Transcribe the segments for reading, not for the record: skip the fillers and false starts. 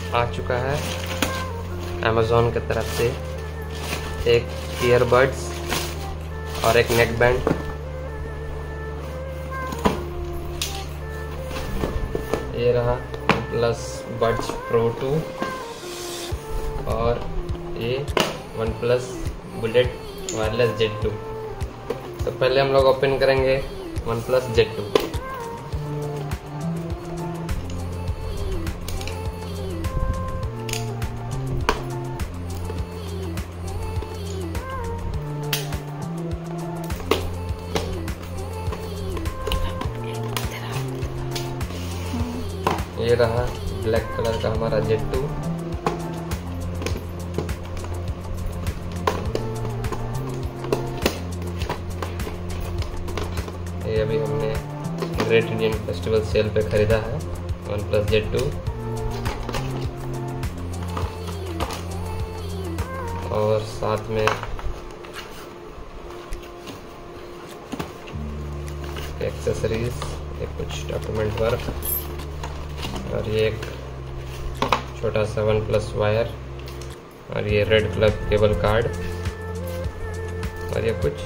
आ चुका है अमेज़ॉन की तरफ से, एक ईयरबड्स और एक नेक बैंड। ये रहा OnePlus Buds Pro 2 और ये OnePlus Bullet Wireless Z2। तो पहले हम लोग ओपन करेंगे OnePlus Z2। ये रहा ब्लैक कलर का हमारा Z2। ये अभी हमने ग्रेट इंडियन फेस्टिवल सेल पे खरीदा है OnePlus Z2। और साथ में एक्सेसरीज, ये कुछ डॉक्यूमेंट वर्क, और ये एक छोटा सा OnePlus वायर, और ये रेड कलर केबल कार्ड, और ये कुछ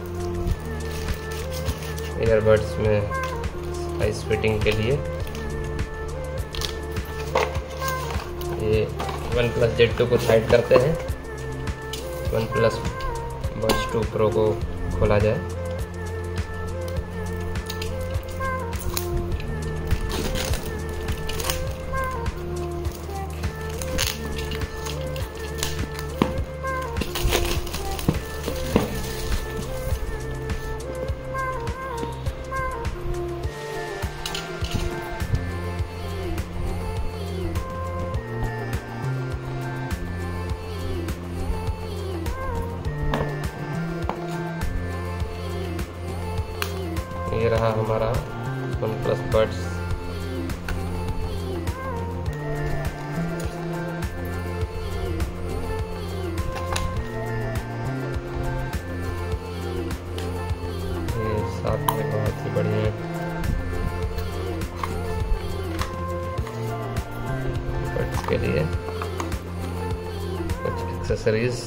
ईयरबड्स में साइज फिटिंग के लिए। ये OnePlus Z2 को साइड करते हैं, OnePlus Buds 2 Pro को खोला जाए। ये रहा हमारा OnePlus Buds। ये साथ में बहुत ही बढ़िया बड्स के लिए कुछ एक्सेसरीज।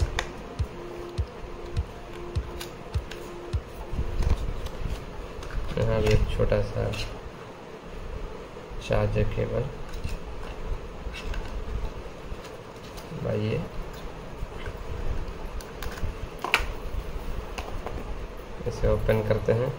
यहाँ भी एक छोटा सा चार्जर केबल। आइए इसे ओपन करते हैं।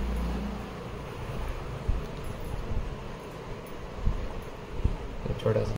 छोटा सा